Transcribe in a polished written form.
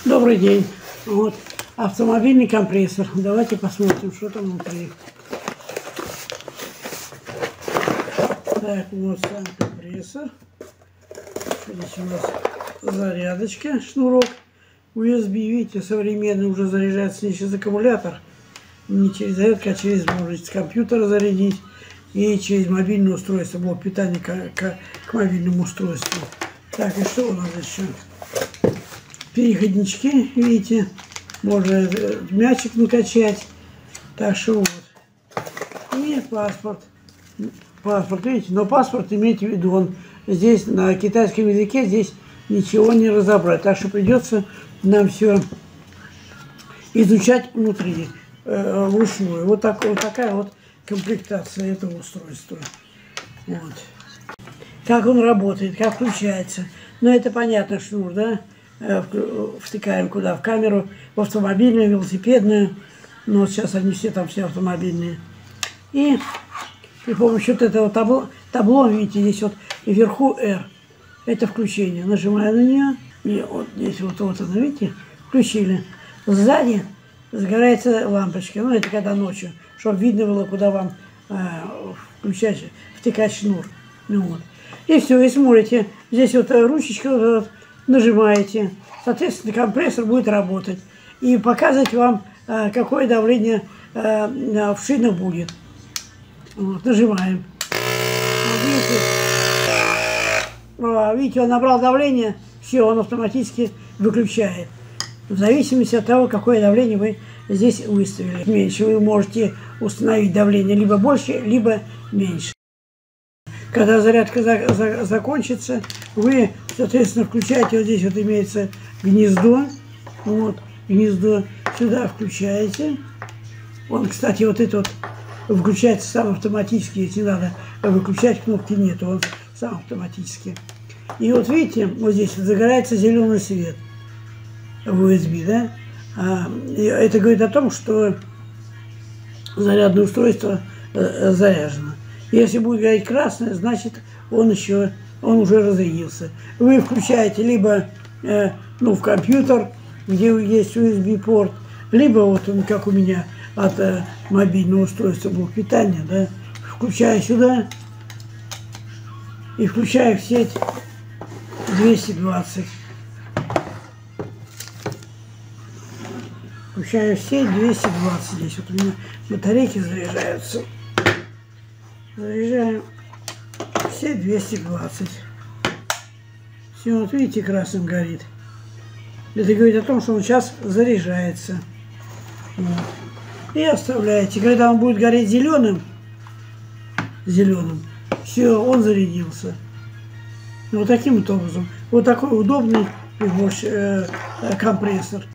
Добрый день. Вот автомобильный компрессор. Давайте посмотрим, что там внутри. Так, вот сам компрессор. Здесь у нас зарядочка, шнурок USB. Видите, современный, уже заряжается не через аккумулятор, не через зарядку, а через, может, с компьютера зарядить и через мобильное устройство, блок питания к мобильному устройству. Так, и что у нас еще? Переходнички, видите, можно мячик накачать. Так что вот. И паспорт. Паспорт, видите, но паспорт, имейте в виду, он здесь на китайском языке здесь ничего не разобрать. Так что придется нам все изучать внутри, вручную. Вот такая вот комплектация этого устройства. Вот. Как он работает, как включается. Ну, это понятно, шнур, да? Втыкаем куда? В камеру, в автомобильную, велосипедную. Ну, вот сейчас они все там, все автомобильные. И при помощи вот этого табло, видите, здесь вот вверху R. Это включение. Нажимаю на нее. И вот здесь вот она, видите, включили. Сзади загорается лампочка. Ну, это когда ночью, чтобы видно было, куда вам включать, втыкать шнур. Ну, вот. И все, и смотрите. Здесь вот ручечка вот, нажимаете. Соответственно, компрессор будет работать. И показывать вам, какое давление в шинах будет. Вот, нажимаем. Вот, видите, он набрал давление, все, он автоматически выключает. В зависимости от того, какое давление вы здесь выставили. Меньше вы можете установить давление либо больше, либо меньше. Когда зарядка закончится, вы, соответственно, включаете, вот здесь вот имеется гнездо. Вот, гнездо сюда включаете. Он, кстати, вот это вот выключается сам автоматически, если надо выключать, кнопки нет, он сам автоматически. И вот видите, вот здесь загорается зеленый свет в USB, да? Это говорит о том, что зарядное устройство заряжено. Если будет гореть красное, значит он уже разрядился. Вы включаете либо в компьютер, где есть USB-порт, либо вот он, как у меня, от мобильного устройства блок питания, да, включаю сюда и включаю в сеть 220. Включаю в сеть 220. Здесь вот у меня батарейки заряжаются. Заряжаем в сеть 220. Все, вот видите, красным горит. Это говорит о том, что он сейчас заряжается. Вот. И оставляете. Когда он будет гореть зеленым, все, он зарядился. Вот таким вот образом. Вот такой удобный компрессор.